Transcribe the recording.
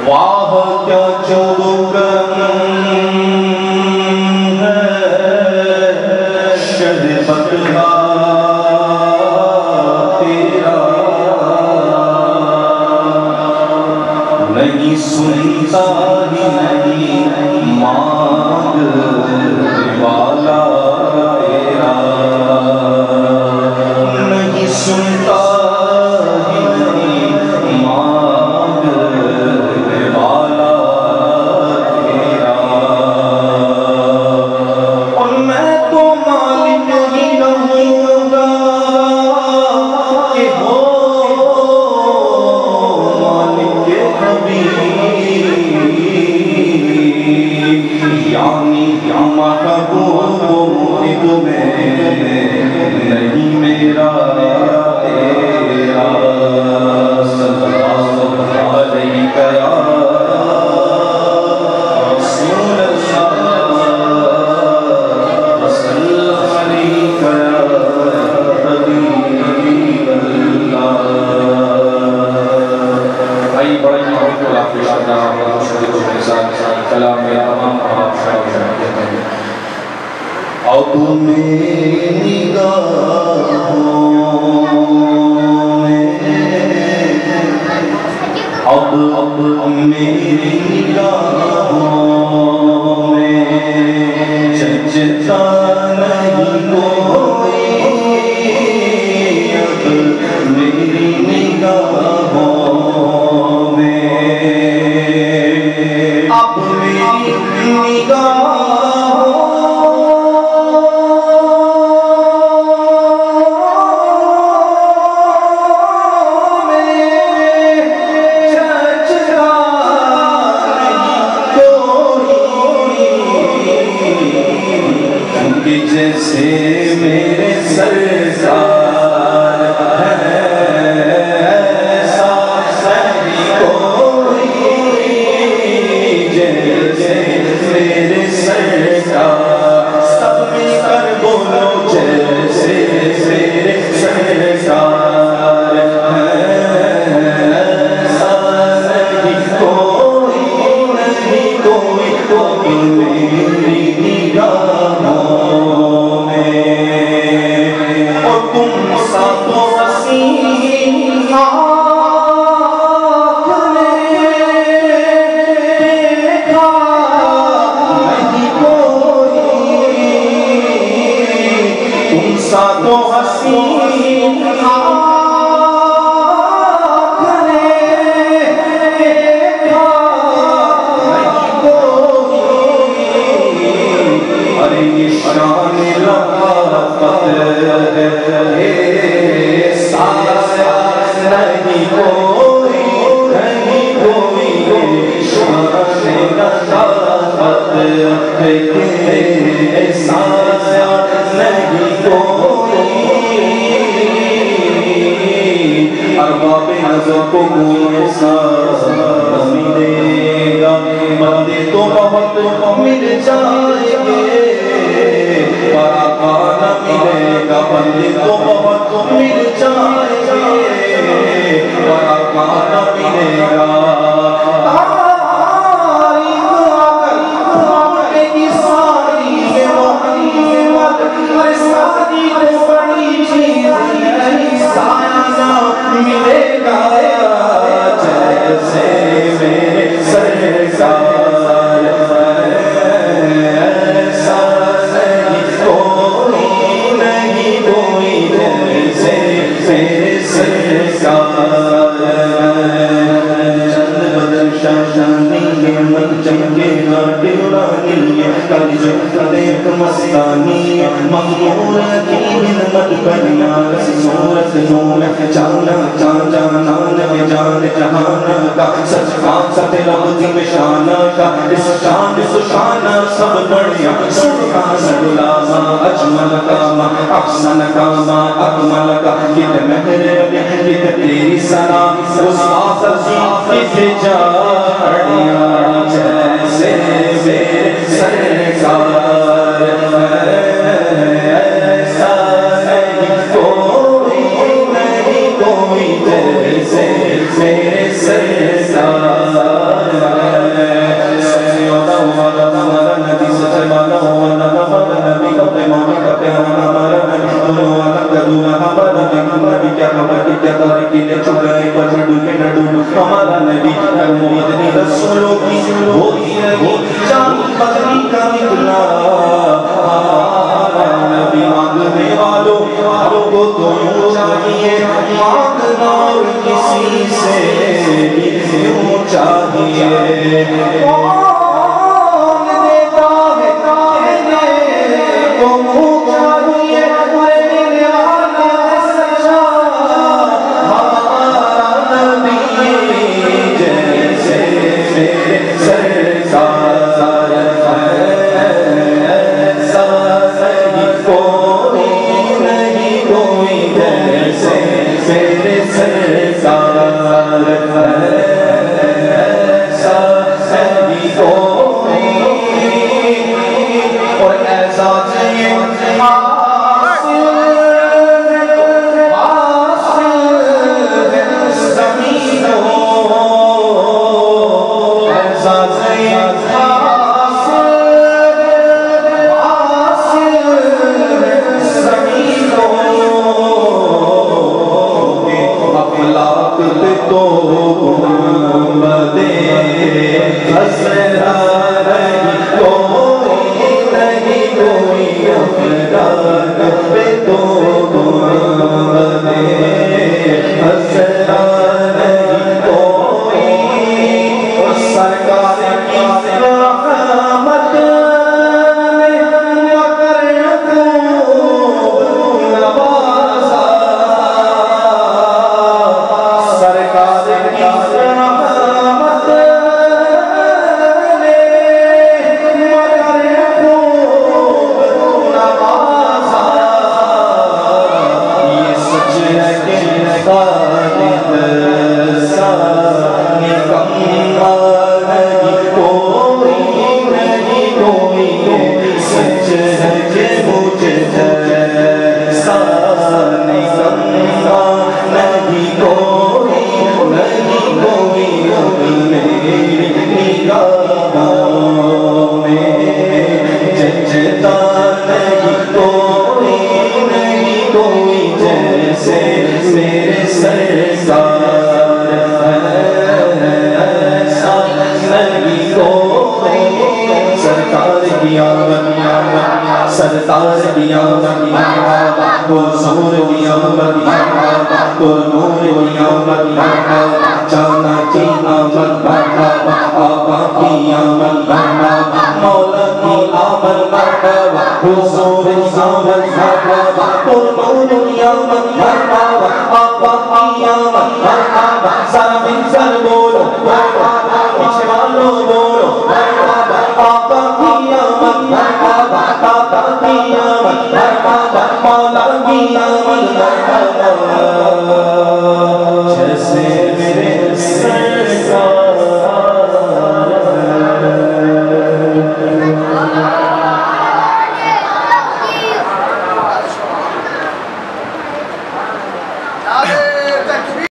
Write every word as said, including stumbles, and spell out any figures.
واہ کیا چوکن ہے شربت کا تیرا، نہیں سنتا ہی نہیں مانگ والا تیرا، نہیں سنتا ہی نہیں مانگ والا تیرا، اور میں تو مالک ہی رہوں گا کہ ہو مالک حبیب، یعنی محبوب مرید میں نہیں میرا تیرا، صلی اللہ علیہ یا رسول اللہ، صلی اللہ علیہ یا حبیب اللہ۔ آئی بڑا محبت کو آپ پیش کرنا ہوں شدید و حسان کلام میں تمام آپ شاہد ہیں۔ اب میری نگاہوں میں، اب اب میری نگاہوں میں چچتا نہیں کوئی، اب میری نگاہوں میں، اب میری نگاہوں جیسے میرے سرکار ہے ایسا نہیں کوئی، جیسے میرے سرکار، سب مل کر بولو جیسے میرے سرکار ہے ایسا نہیں کوئی، نہیں کوئی، کوئی میری نگاہوں ارباب نظر کو ایسا ملے گا، بندے تو بہت مل جائیں گے، پراپانا ملے گا، بندے تو بہت مل جائیں گے، پراپانا ملے گا۔ ملے گا جیسے میرے سرکار ایسا نہیں کوئی، نہیں کوئی جیسے میرے سرکار، چند بدن شاشانی ہے من چمکے نہ ڈورانی ہے، کل جو دیکھ مستانی ہے، مغمور کی خدمت پر یار صورت نور جانا جان جانا نبی جان جہانا کا، سچ کا ست لفظ بشانہ کا، اس شان اس شانہ سب بڑھیا، سبحان اللہ ما اجمل کا ما احسن کا ما اکمل کا، کت مہر کت تیری سنا اس آسفی کت جاڑیا، جیسے میرے سرکار ایسا نہیں کوئی، نہیں کوئی جیسے میرے سرکار۔ نبی کرم مدنی رسولوں کی ہوتی رہی جان بدنی کا نکلا نبی مانگنے والوں کو تو یوں چاہیے مانگنا اور کسی سے یوں چاہیے کون دیتا ہے دینے کو منہ چاہیے میرے آلہ سچا ہمارا نبی جیسے میرے سرکار سرکار کی آمد مرحبا حضور کی آمد مرحبا نور کی آمد مرحبا جانا کی آمد مرحبا آقا کی آمد مرحبا مولا کی آمد مرحبا حضور کی آمد مرحبا نور کی آمد مرحبا آقا کی آمد مرحبا سر من سر بولو مرحبا پیچھے والوں بولو مرحبا آقا کی آمد مرحبا آقا کی آمد مرحبا مولا کی آمد مرحبا جیسے میرے سرکار نعرہ تکبیر